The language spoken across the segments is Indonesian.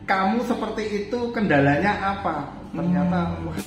kamu seperti itu kendalanya apa? Ternyata wah.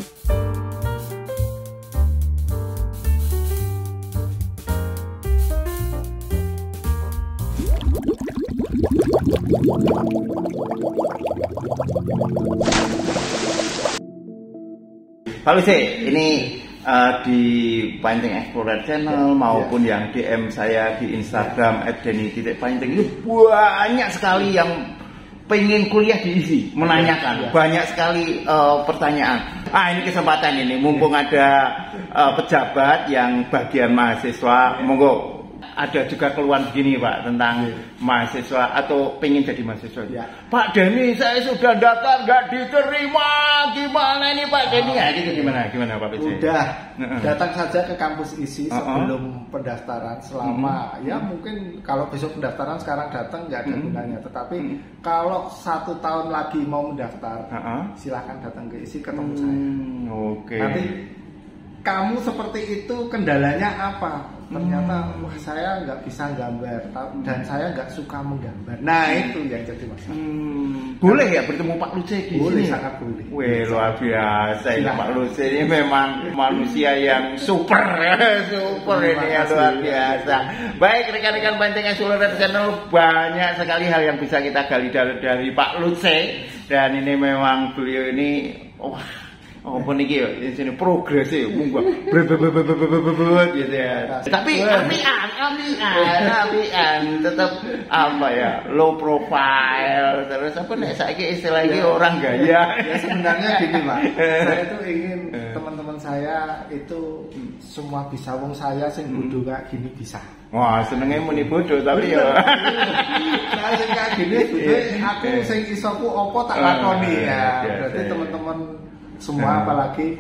Pak Lucy, ini di Painting Explorer Channel maupun yang DM saya di Instagram @denny.painting itu banyak sekali yang pengen kuliah diisi, menanyakan banyak sekali pertanyaan. Ini kesempatan ini, mumpung ada pejabat yang bagian mahasiswa, monggo. Ada juga keluhan begini Pak tentang mahasiswa atau pengen jadi mahasiswa. Pak Denny, saya sudah daftar nggak diterima, gimana ini Pak Denny? Itu gimana Pak Lucy? Udah datang saja ke kampus isi sebelum pendaftaran selama ya mungkin kalau besok pendaftaran sekarang datang nggak ada gunanya. Tetapi kalau 1 tahun lagi mau mendaftar, silahkan datang ke isi ketemu saya. Nanti kamu seperti itu kendalanya apa? Ternyata wah saya nggak bisa gambar dan saya nggak suka menggambar. Nah itu yang jadi masalah. Boleh ya bertemu Pak Lucy di boleh, sini? Sangat boleh. Wih luar biasa ini Pak Lucy ini memang manusia yang super ini ya luar biasa. Baik rekan-rekan Painting Explorer Channel, banyak sekali hal yang bisa kita gali dari Pak Lucy, dan ini memang beliau ini apa nih di sini progresnya munggah gitu ya. Tapi amian tetap apa ya, low profile terus apa nih saya istilahnya orang gaya. Ya sebenarnya gini Pak, saya tuh ingin teman-teman saya itu semua bisa, wong saya sing bodoh kayak gini bisa. Wah senengnya muni bodoh tapi ya. Saya sing kayak gini aku sing isoku opo tak lakoni ya. Berarti teman-teman semua apalagi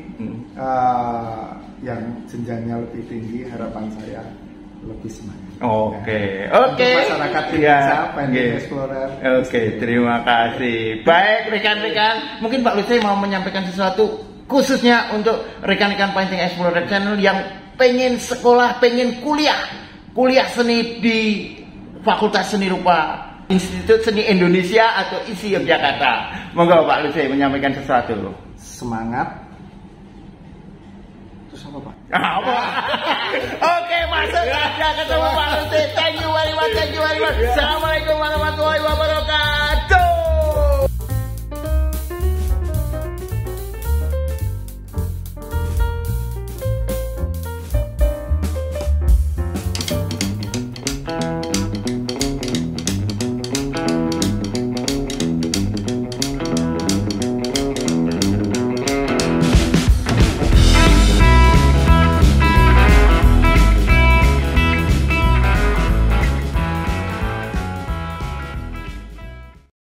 yang jenjangnya lebih tinggi, harapan saya lebih semangat. Oke. Masyarakat Indonesia Painting Explorer. Terima kasih. Baik rekan-rekan, mungkin Pak Lucy mau menyampaikan sesuatu khususnya untuk rekan-rekan Painting Explorer Channel yang pengen sekolah, pengen kuliah seni di Fakultas Seni Rupa Institut Seni Indonesia atau ISI Yogyakarta. Monggo Pak Lucy menyampaikan sesuatu. Semangat. Terus apa Pak? Oke, masuk. Ya ketemu Pak Lucy. Thank you very much. Assalamualaikum warahmatullahi wabarakatuh.